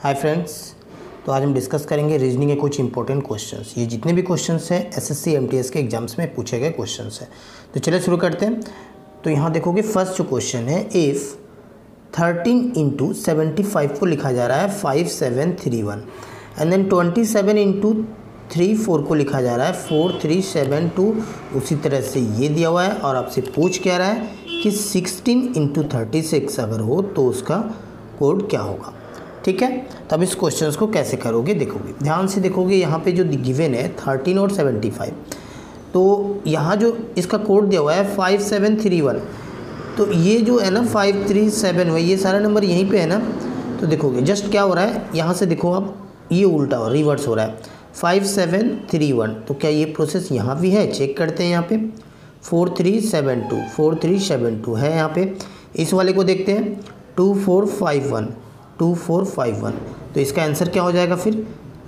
Hi friends, तो आज हम डिस्कस करेंगे रीजनिंग के कुछ इंपॉर्टेंट क्वेश्चंस। ये जितने भी क्वेश्चंस हैं एसएससी एमटीएस के एग्जाम्स में पूछे गए क्वेश्चंस हैं। तो चलिए शुरू करते हैं। तो यहाँ देखोगे फर्स्ट जो क्वेश्चन है, इफ़ 13 इंटू 75 को लिखा जा रहा है 5731 एंड देन 27 इंटू 34 को लिखा जा रहा है 4372। उसी तरह से ये दिया हुआ है और आपसे पूछ क्या रहा है कि 16 इंटू 36 अगर हो तो उसका कोड क्या होगा। ठीक है, तो अब इस क्वेश्चन को कैसे करोगे देखोगे, ध्यान से देखोगे। यहाँ पे जो गिवन है 13 और 75, तो यहाँ जो इसका कोड दिया हुआ है 5731, तो ये जो है ना 537 है, ये सारा नंबर यहीं पे है ना। तो देखोगे जस्ट क्या हो रहा है, यहाँ से देखो अब ये उल्टा हो रिवर्स हो रहा है 5731। तो क्या ये प्रोसेस यहाँ भी है, चेक करते हैं। यहाँ पे 4372 है यहाँ पे। इस वाले को देखते हैं 2451। तो इसका आंसर क्या हो जाएगा फिर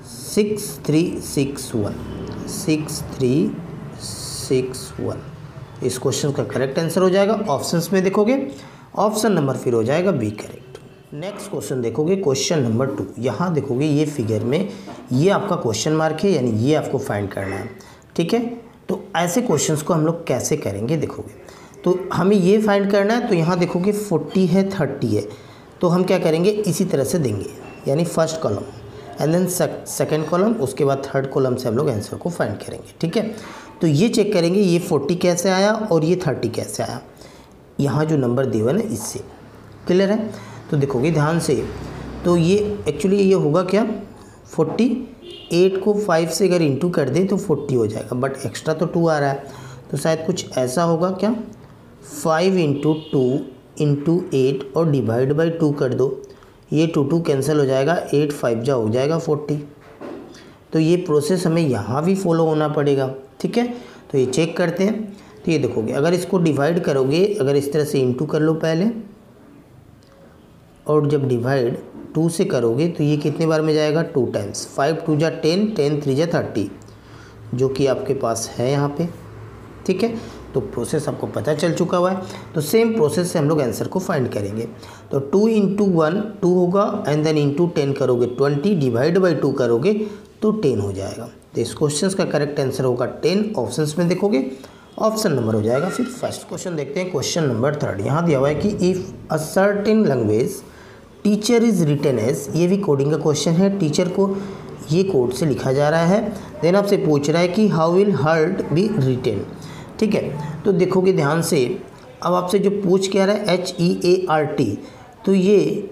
6361। इस क्वेश्चन का करेक्ट आंसर हो जाएगा ऑप्शंस में देखोगे, ऑप्शन नंबर फिर हो जाएगा बी करेक्ट। नेक्स्ट क्वेश्चन देखोगे, क्वेश्चन नंबर 2। यहाँ देखोगे ये फिगर में ये आपका क्वेश्चन मार्क है, यानी ये आपको फाइंड करना है। ठीक है, तो ऐसे क्वेश्चंस को हम लोग कैसे करेंगे देखोगे। तो हमें ये फाइंड करना है, तो यहाँ देखोगे 40 है 30 है, तो हम क्या करेंगे इसी तरह से देंगे, यानी first column and then second column, उसके बाद थर्ड कॉलम से हम लोग आंसर को फाइंड करेंगे। ठीक है, तो ये चेक करेंगे ये 40 कैसे आया और ये 30 कैसे आया, यहाँ जो नंबर दिया हुआ है ना इससे। क्लियर है, तो देखोगे ध्यान से। तो ये एक्चुअली ये होगा क्या, 48 को 5 से अगर इंटू कर दे तो 40 हो जाएगा, बट एक्स्ट्रा तो 2 आ रहा है, तो शायद कुछ ऐसा होगा क्या, 5 इंटू 2 इंटू 8 और डिवाइड बाई 2 कर दो, ये 2 कैंसिल हो जाएगा, 8 5 जा हो जाएगा 40। तो ये प्रोसेस हमें यहाँ भी फॉलो होना पड़ेगा। ठीक है, तो ये चेक करते हैं। तो ये देखोगे अगर इसको डिवाइड करोगे, अगर इस तरह से इंटू कर लो पहले, और जब डिवाइड 2 से करोगे तो ये कितने बार में जाएगा, 2 टाइम्स। 5 2 जा 10, 10 3 जा 30, जो कि आपके पास है यहाँ पे। ठीक है, तो प्रोसेस आपको पता चल चुका हुआ है। तो सेम प्रोसेस से हम लोग आंसर को फाइंड करेंगे। तो 2 इंटू 1 2 होगा एंड देन इंटू 10 करोगे 20, डिवाइड बाई 2 करोगे तो 10 हो जाएगा। तो इस क्वेश्चन का करेक्ट आंसर होगा 10। ऑप्शंस में देखोगे ऑप्शन नंबर हो जाएगा फिर फर्स्ट। क्वेश्चन देखते हैं, क्वेश्चन नंबर 3। यहाँ दिया हुआ है कि if a certain language teacher is written as, ये भी कोडिंग का क्वेश्चन है, टीचर को ये कोड से लिखा जा रहा है। देन आपसे पूछ रहा है कि how will hurt be written. ठीक है, तो देखोगे ध्यान से, अब आपसे जो पूछ क्या रहा है HEART, तो ये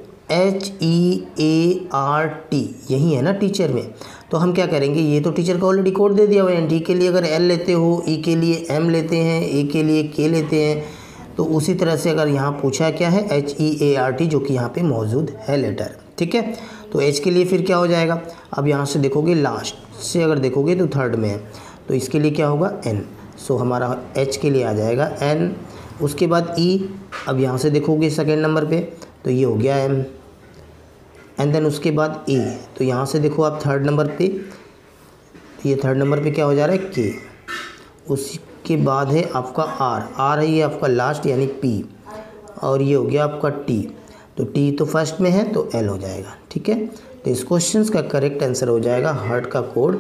HEART यही है ना टीचर में। तो हम क्या करेंगे, ये तो टीचर का ऑलरेडी कोड दे दिया हुआ है। टी के लिए अगर L लेते हो, E के लिए M लेते हैं, A के लिए K लेते हैं, तो उसी तरह से अगर यहाँ पूछा क्या है HEART, जो कि यहाँ पे मौजूद है लेटर। ठीक है, तो H के लिए फिर क्या हो जाएगा, अब यहाँ से देखोगे लास्ट से अगर देखोगे तो थर्ड में है, तो इसके लिए क्या होगा N। सो हमारा H के लिए आ जाएगा N, उसके बाद E। अब यहाँ से देखोगे सेकेंड नंबर पे, तो ये हो गया M एंड देन उसके बाद A। तो यहाँ से देखो आप थर्ड नंबर पे, तो ये थर्ड नंबर पे क्या हो जा रहा है K। उसके बाद है आपका R है ये आपका लास्ट यानी P, और ये हो गया आपका T। तो T तो फर्स्ट में है तो L हो जाएगा। ठीक है, तो इस क्वेश्चन का करेक्ट आंसर हो जाएगा हर्ट का कोड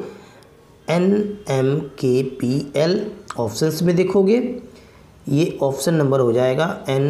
NMKPL। ऑप्शंस में देखोगे ये ऑप्शन नंबर हो जाएगा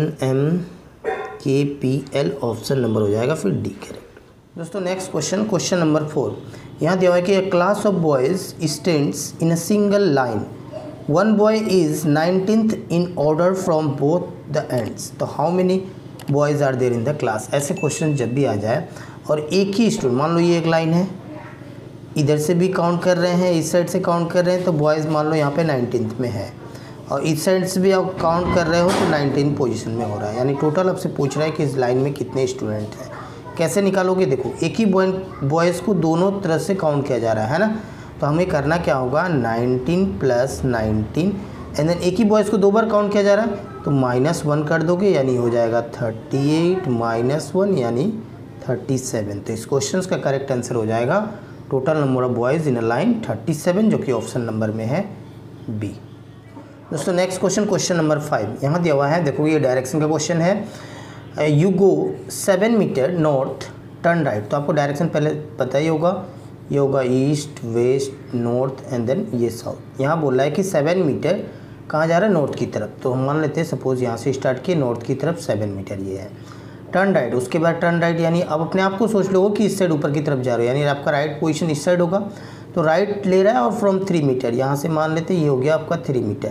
NMKPL, ऑप्शन नंबर हो जाएगा फिर डी करेक्ट। दोस्तों नेक्स्ट क्वेश्चन, क्वेश्चन नंबर 4। यहाँ दिया हुआ है कि a class of boys stands in a single line, one boy is 19th in order from both the ends, तो how many boys are there in the class. ऐसे question जब भी आ जाए और एक ही स्टूडेंट, मान लो ये एक लाइन है, इधर से भी काउंट कर रहे हैं, इस साइड से काउंट कर रहे हैं, तो बॉयज़ मान लो यहाँ पे 19th में है, और इस साइड से भी आप काउंट कर रहे हो तो 19 पोजीशन में हो रहा है, यानी टोटल आपसे पूछ रहा है कि इस लाइन में कितने स्टूडेंट हैं। कैसे निकालोगे, देखो एक ही बॉयज़ को दोनों तरफ से काउंट किया जा रहा है ना, तो हमें करना क्या होगा 19 + 19 एंड देन एक ही बॉयज़ को 2 बार काउंट किया जा रहा है, तो -1 कर दोगे, यानी हो जाएगा 38 - 1 यानी 37। तो इस क्वेश्चन का करेक्ट आंसर हो जाएगा total number of boys in a line 37, जो कि ऑप्शन नंबर में है बी। दोस्तों नेक्स्ट क्वेश्चन, क्वेश्चन नंबर 5। यहाँ दिया हुआ है, देखो ये डायरेक्शन का क्वेश्चन है। You go 7 meter north, turn right, तो आपको डायरेक्शन पहले पता ही होगा, ये होगा east west north and then ये साउथ। यहाँ बोल रहा है कि 7 मीटर कहाँ जा रहा है, नॉर्थ की तरफ, तो हम मान लेते हैं सपोज़ यहाँ से स्टार्ट किए नॉर्थ की तरफ 7 मीटर ये है। टर्न राइट, उसके बाद टर्न राइट यानी अब अपने आप को सोच लो कि इस साइड ऊपर की तरफ जा रहे हो, यानी आपका राइट पोजीशन इस साइड होगा, तो राइट ले रहा है और फ्रॉम 3 मीटर, यहाँ से मान लेते ये हो गया आपका 3 meter.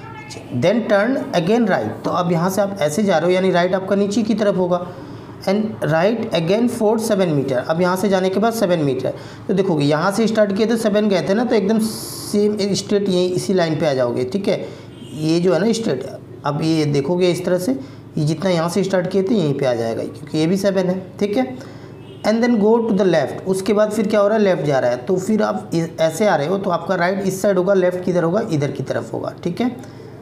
Then turn again right, तो अब यहाँ से आप ऐसे जा रहे हो यानी राइट आपका नीचे की तरफ होगा, and right again for 7 meter. अब यहाँ से जाने के बाद 7 मीटर, तो देखोगे यहाँ से स्टार्ट किए थे 7 गए थे ना, तो एकदम सेम स्ट्रेट यहीं इसी लाइन पे आ जाओगे, ठीक है। ये जो है ना स्ट्रेट, अब ये देखोगे इस तरह से, ये जितना यहाँ से स्टार्ट किए थे यहीं पे आ जाएगा, क्योंकि ये भी 7 है, ठीक है। And then go to the left, उसके बाद फिर क्या हो रहा है, लेफ्ट जा रहा है, तो फिर आप ऐसे आ रहे हो तो आपका राइट इस साइड होगा, लेफ्ट किधर होगा, इधर की तरफ होगा, ठीक है।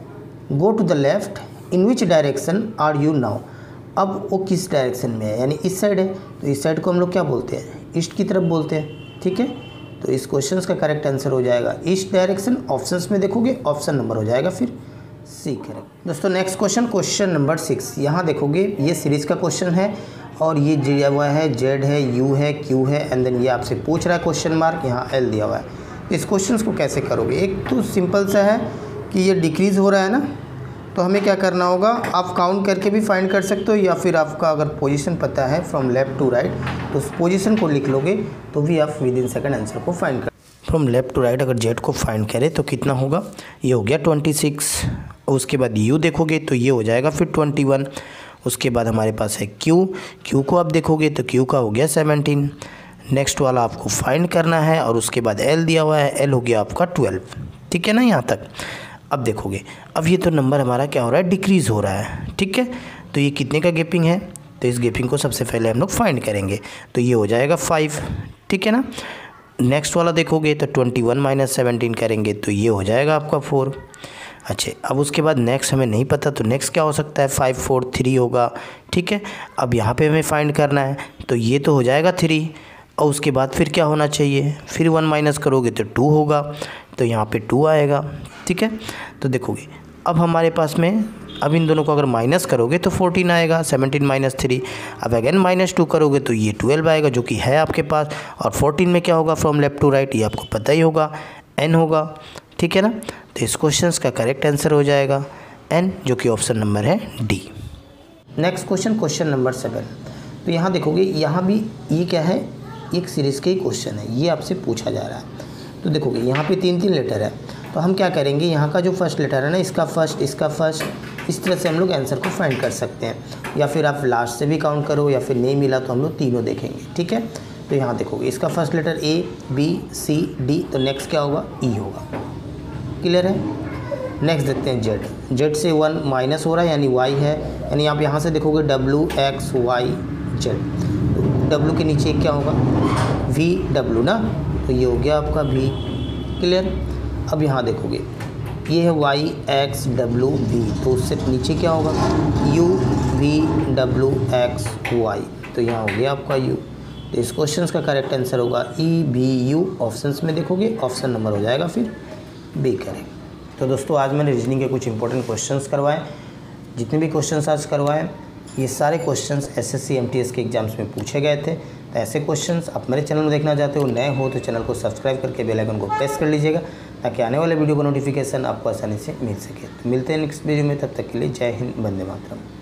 Go to the left, in which direction are you now, अब वो किस डायरेक्शन में है, यानी इस साइड है, तो इस साइड को हम लोग क्या बोलते हैं, ईस्ट की तरफ बोलते हैं, ठीक है। तो इस क्वेश्चन का करेक्ट आंसर हो जाएगा ईस्ट डायरेक्शन। ऑप्शंस में देखोगे ऑप्शन नंबर हो जाएगा फिर सी करेक्ट। दोस्तों नेक्स्ट क्वेश्चन, क्वेश्चन नंबर 6, यहाँ देखोगे ये सीरीज का क्वेश्चन है और ये दिया हुआ है जेड है, यू है, क्यू है, एंड देन ये आपसे पूछ रहा है क्वेश्चन मार्क, यहाँ एल दिया हुआ है। इस क्वेश्चन को कैसे करोगे, एक तो सिंपल सा है कि ये डिक्रीज़ हो रहा है ना, तो हमें क्या करना होगा, आप काउंट करके भी फाइंड कर सकते हो, या फिर आपका अगर पोजीशन पता है फ्रॉम लेफ़्ट टू राइट तो उस पोजीशन को लिख लोगे तो भी आप विद इन सेकंड आंसर को फाइंड कर। फ्रॉम लेफ़्ट टू राइट अगर जेड को फाइंड करें तो कितना होगा, ये हो गया 26, उसके बाद यू देखोगे तो ये हो जाएगा फिर 21, उसके बाद हमारे पास है क्यू, क्यू को आप देखोगे तो क्यू का हो गया 17, नेक्स्ट वाला आपको फाइंड करना है, और उसके बाद एल दिया हुआ है, एल हो गया आपका 12, ठीक है ना यहाँ तक। अब देखोगे अब ये तो नंबर हमारा क्या हो रहा है, डिक्रीज़ हो रहा है, ठीक है। तो ये कितने का गैपिंग है, तो इस गैपिंग को सबसे पहले हम लोग फाइंड करेंगे, तो ये हो जाएगा 5, ठीक है ना। नेक्स्ट वाला देखोगे तो 21 माइनस 17 करेंगे तो ये हो जाएगा आपका 4। अच्छा, अब उसके बाद नेक्स्ट हमें नहीं पता, तो नेक्स्ट क्या हो सकता है, 5 4 3 होगा, ठीक है। अब यहाँ पे हमें फाइंड करना है, तो ये तो हो जाएगा 3, और उसके बाद फिर क्या होना चाहिए, फिर 1 माइनस करोगे तो 2 होगा, तो यहाँ पे 2 आएगा, ठीक है। तो देखोगे अब हमारे पास में, अब इन दोनों को अगर माइनस करोगे तो 14 आएगा, 17 माइनस 3, अब अगेन -2 करोगे तो ये 12 आएगा जो कि है आपके पास, और 14 में क्या होगा फ्रॉम लेफ़्ट टू राइट, ये आपको पता ही होगा, n होगा, ठीक है ना। तो इस क्वेश्चन का करेक्ट आंसर हो जाएगा n, जो कि ऑप्शन नंबर है D. Next question, question number 7, तो यहाँ देखोगे यहाँ भी ये क्या है, एक सीरीज़ का ही क्वेश्चन है, ये आपसे पूछा जा रहा है। तो देखोगे यहाँ पे 3 लेटर है, तो हम क्या करेंगे, यहाँ का जो फर्स्ट लेटर है ना, इसका फर्स्ट, इस तरह से हम लोग आंसर को फाइंड कर सकते हैं, या फिर आप लास्ट से भी काउंट करो, या फिर नहीं मिला तो हम लोग तीनों देखेंगे, ठीक है। तो यहाँ देखोगे इसका first letter A B C D, तो नेक्स्ट क्या होगा, ई होगा, क्लियर है। नेक्स्ट देखते हैं जेड, जेड से 1 माइनस हो रहा है यानी वाई है, यानी आप यहाँ से देखोगे डब्ल्यू एक्स वाई जेड, तो डब्ल्यू के नीचे क्या होगा, वी डब्ल्यू ना, तो ये हो गया आपका वी, क्लियर। अब यहाँ देखोगे ये है वाई एक्स डब्ल्यू वी, तो उससे नीचे क्या होगा, U V W X Y, तो यहाँ हो गया आपका यू। तो इस क्वेश्चन का करेक्ट आंसर होगा ई बी यू। ऑप्शंस में देखोगे ऑप्शन नंबर हो जाएगा फिर बी करेक्ट। तो दोस्तों आज मैंने रीजनिंग के कुछ इंपॉर्टेंट क्वेश्चंस करवाए, जितने भी क्वेश्चंस आज करवाए ये सारे क्वेश्चंस एसएससी एमटीएस के एग्जाम्स में पूछे गए थे। तो ऐसे क्वेश्चंस आप मेरे चैनल में देखना चाहते हो, नए हो तो चैनल को सब्सक्राइब करके बेल आइकन को प्रेस कर लीजिएगा, ताकि आने वाले वीडियो का नोटिफिकेशन आपको आसानी से मिल सके। तो मिलते हैं नेक्स्ट वीडियो में, तब तक के लिए जय हिंद, वंदे मातरम।